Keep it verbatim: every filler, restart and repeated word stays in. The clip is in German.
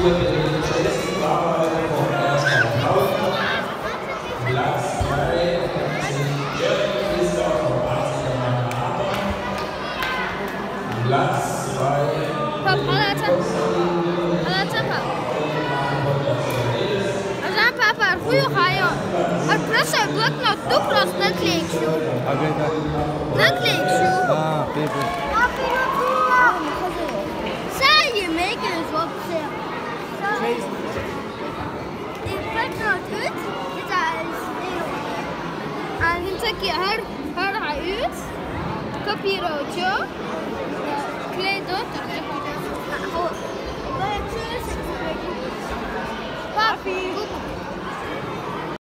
Dukros nakliekšu. Nakliekšu. Ah, baby. Say you make it as well. Die verknalt ut. Dit er en hun trekker her, her er ut. Papirotjo. Kledot. Papi.